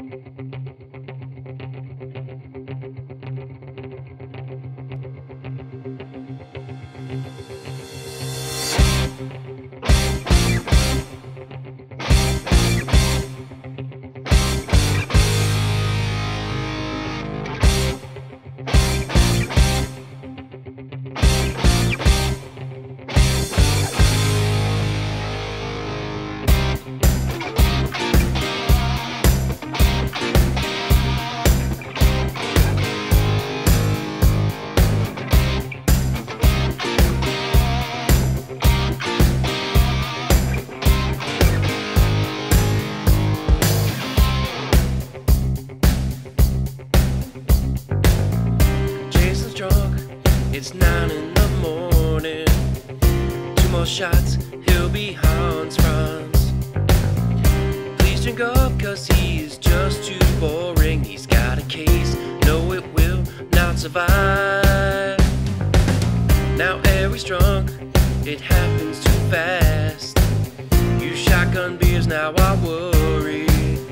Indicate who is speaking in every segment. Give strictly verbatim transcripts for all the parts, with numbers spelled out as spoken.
Speaker 1: It's nine in the morning. Two more shots, he'll be Hans Franz. Please drink up, cause he is just too boring. He's got a case, no it will not survive. Now Eric's drunk, it happens too fast. You shotgun beers, now I worry.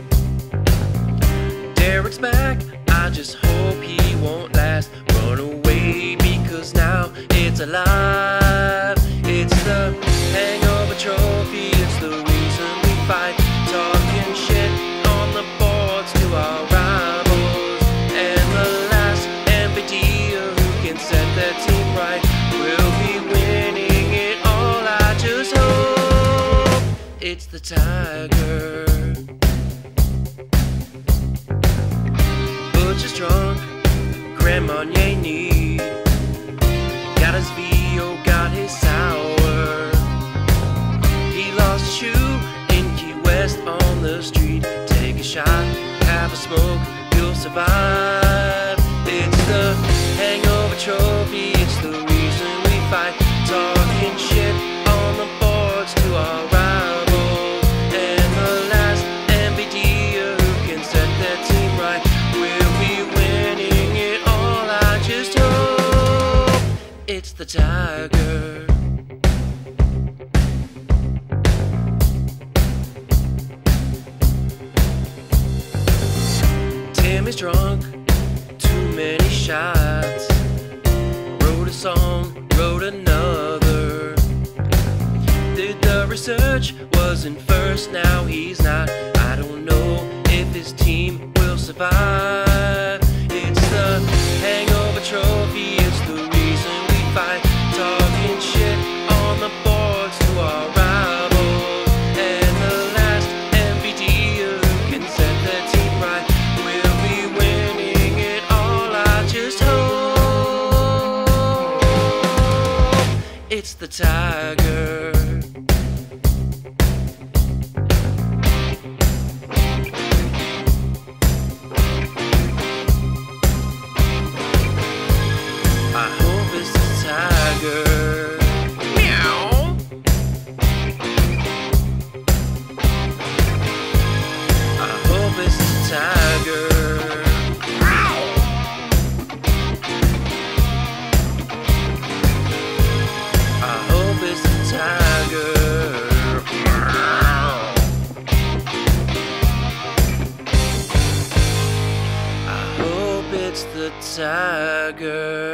Speaker 1: Derek's back, I just hope he won't last. Run away, because now it's alive. It's the hangover trophy, it's the reason we fight. Talking shit on the boards to our rivals. And the last M V D who can set their team right will be winning it all. I just hope it's the Tiger. Butcher's drunk, Grand Marnier need. Got his V O, got his sour. He lost a shoe in Key West on the street. Take a shot, have a smoke, you'll survive. It's the hangover trophy, it's the reason we fight. Talking shit on the boards to our rivals. And the last M V D who can set their team right will be winning it all. I just hope it's the Tiger. Timmy's drunk, too many shots. Wrote a song, wrote another. Did the research, wasn't first, now he's not. I don't know if his team will survive. It's the hangover trophy, it's the reason we fight. Talking shit on the boards to our rivals. And the last M V D who can set their team right will be winning it all. I just hope it's the Tiger. I hope it's the Tiger. Meow. I hope it's the Tiger. Meow. I hope it's the Tiger. Meow. I hope it's the Tiger.